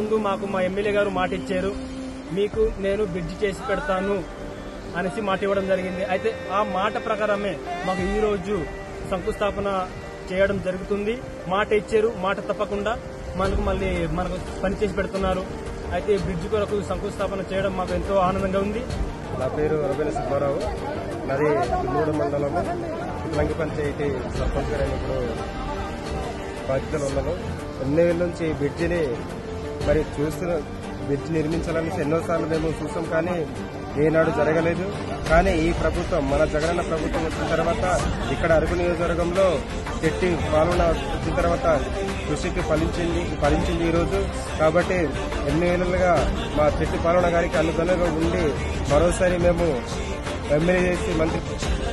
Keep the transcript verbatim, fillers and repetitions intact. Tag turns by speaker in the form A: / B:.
A: ముందు మాకు మా ఎమ్మెల్యే గారు మాట ఇచ్చారు, మీకు నేను బ్రిడ్జ్ చేసి పెడతాను అనేసి మాట ఇవ్వడం జరిగింది. అయితే ఆ మాట ప్రకారమే మాకు ఈ రోజు శంకుస్థాపన చేయడం జరుగుతుంది. మాట ఇచ్చారు, మాట తప్పకుండా మనకు మళ్ళీ మనకు పని చేసి పెడుతున్నారు. అయితే బ్రిడ్జ్ కొరకు శంకుస్థాపన చేయడం మాకు ఎంతో ఆనందంగా ఉంది.
B: నా పేరు రవీన సుబ్బారావు, నాది తుమ్మూడు మండలము లంకి పంచాయతీ సర్పంచ్ గారు ఇప్పుడు బాధ్యతలు ఉన్నాను. ఎన్నేళ్ళ నుంచి ఈ బ్రిడ్జిని మరి చూస్తున్న బ్రిడ్జ్ నిర్మించాలని ఎన్నోసార్లు మేము చూసాం, కానీ ఏనాడు జరగలేదు. కానీ ఈ ప్రభుత్వం, మన జగనన్న ప్రభుత్వం వచ్చిన తర్వాత ఇక్కడ అరకు నియోజకవర్గంలో చెట్టి పాలన వచ్చిన తర్వాత కృషికి ఫలించింది ఫలించింది ఈరోజు. కాబట్టి ఎన్ని ఏళ్ళుగా మా చెట్టి పాలన గారికి అనుగుణంగా ఉండి మరోసారి మేము ఎమ్మెల్యే చేసి మంత్రి